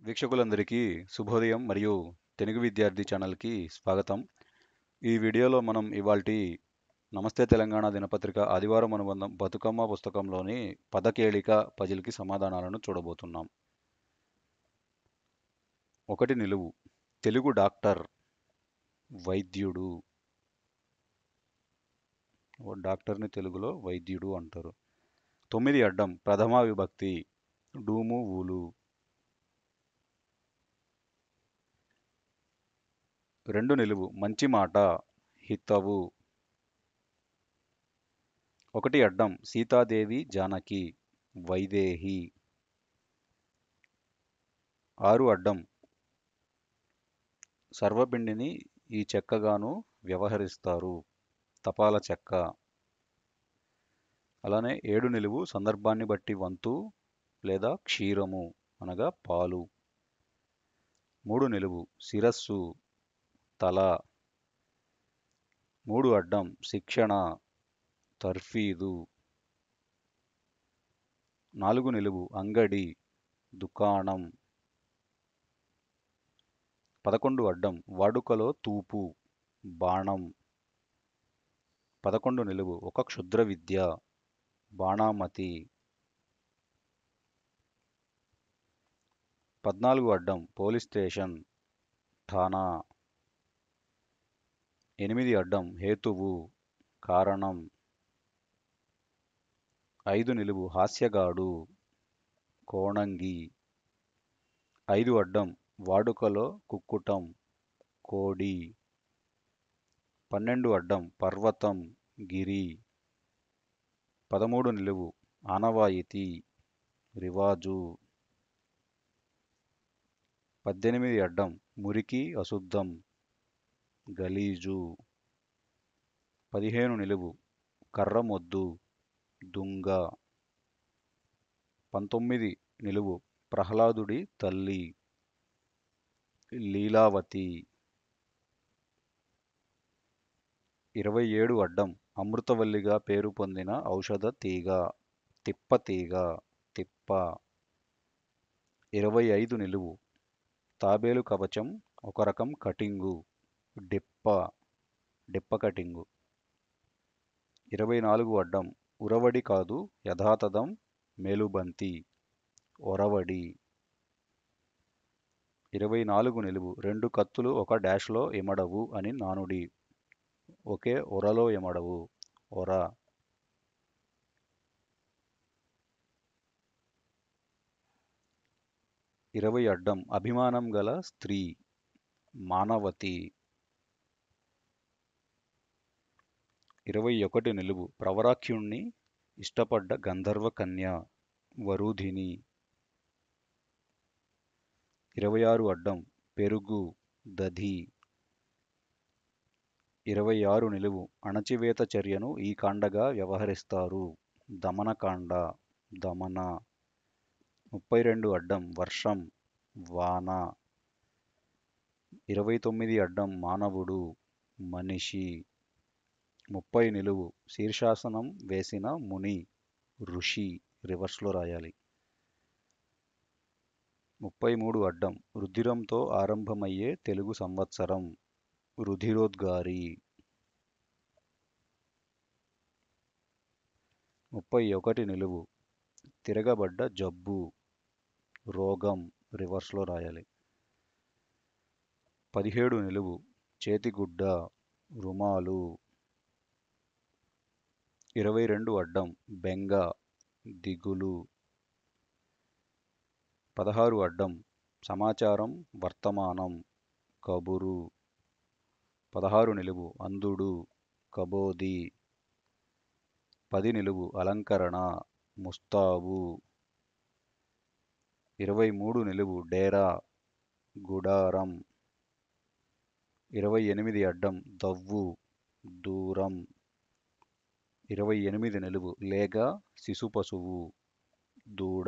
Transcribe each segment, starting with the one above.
వీక్షకులందరికీ శుభోదయం మరియు తెలుగు విద్యార్థి ఛానల్కి స్వాగతం. ఈ వీడియోలో మనం ఇవాల్టి నమస్తే తెలంగాణ దినపత్రిక ఆదివారం అనుబంధం బతుకమ్మ పుస్తకంలోని పదకేళిక పజిల్కి సమాధానాలను చూడబోతున్నాం. ఒకటి నిలువు. తెలుగు డాక్టర్, వైద్యుడు. డాక్టర్ని తెలుగులో వైద్యుడు అంటారు. 9 అడ్డం ప్రథమా విభక్తి డూము ఊలు. 2 నిలువు మంచి మాట హితవు. 1 అడ్డం సీతాదేవి జానకి వైదేహి. 6 అడ్డం సర్వపిండిని ఈ చెక్కగాను వ్యవహరిస్తారు తపాల చెక్క. అలానే 7 నిలువు సందర్భాన్ని బట్టి వంతు లేదా క్షీరము అనగా పాలు. 3 నిలువు శిరస్సు తల. 3 అడ్డం శిక్షణ తర్ఫీదు. 4 నిలువు అంగడి దుకాణం. 11 అడ్డం వాడుకలో తూపు బాణం. 11 నిలువు ఒక క్షుద్ర విద్య బాణామతి. 14 అడ్డం పోలీస్ స్టేషన్ ఠాణా. 8 అడ్డం హేతువు కారణం. 5 నిలువు హాస్యగాడు కోణంగి. 5 అడ్డం వాడుకలో కుక్కుటం కోడి. 12 అడ్డం పర్వతం గిరి. 13 నిలువు ఆనవాయితీ రివాజు. 18 అడ్డం మురికి అశుద్ధం గలీజు. 15 నిలువు కర్రమొద్దు దుంగ. 19 నిలువు ప్రహ్లాదుడి తల్లి లీలావతి. 27 అడ్డం అమృతవల్లిగా పేరు పొందిన ఔషధ తీగ తిప్పతీగ తిప్ప. 25 నిలువు తాబేలు కవచం ఒక రకం కటింగు డిప్ప కటింగు. 24 అడ్డం ఉరవడి కాదు యథాతథం మేలుబంతి ఒరవడి. 24 నిలువు 2 కత్తులు ఒక డాష్లో ఇమడవు అని నానుడి ఒకే ఒరలో ఇమడవు ఒర. 20 అడ్డం అభిమానం గల స్త్రీ మానవతి. 21 నిలువు ప్రవరాఖ్యుణ్ణి ఇష్టపడ్డ గంధర్వ కన్య వరూధిని. 26 అడ్డం పెరుగు దధి. 26 నిలువు అణచివేత చర్యను ఈ కాండగా వ్యవహరిస్తారు దమనకాండ దమన. 32 అడ్డం వర్షం వాన. 29 అడ్డం మానవుడు మనిషి. 30 నిలువు శీర్షాసనం వేసిన ముని ఋషి రివర్స్లో రాయాలి. 33 అడ్డం రుధిరంతో ఆరంభమయ్యే తెలుగు సంవత్సరం రుధిరోద్గారి. 31 నిలువు తిరగబడ్డ జబ్బు రోగం రివర్స్లో రాయాలి. 17 నిలువు చేతిగుడ్డ రుమాలు. 22 అడ్డం బెంగ దిగులు. 16 అడ్డం సమాచారం వర్తమానం కబురు. 16 నిలువు అంధుడు కబోది. 10 నిలువు అలంకరణ ముస్తాబు. 23 నిలువు డేరా గుడారం. 28 అడ్డం దవ్వు దూరం. 28 నిలువు లేగ శిశుపశువు దూడ.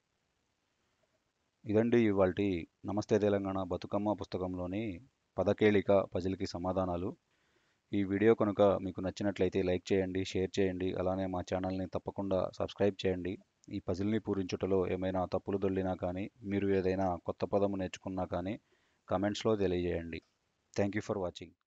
ఇదండి ఇవాల్టి నమస్తే తెలంగాణ బతుకమ్మ పుస్తకంలోని పదకేళిక పజిల్కి సమాధానాలు. ఈ వీడియో కనుక మీకు నచ్చినట్లయితే లైక్ చేయండి, షేర్ చేయండి, అలానే మా ఛానల్ని తప్పకుండా సబ్స్క్రైబ్ చేయండి. ఈ పజిల్ని పూరించుటలో ఏమైనా తప్పులు దొర్లినా కానీ మీరు ఏదైనా కొత్త పదము నేర్చుకున్నా కానీ కమెంట్స్లో తెలియజేయండి. Thank you for watching.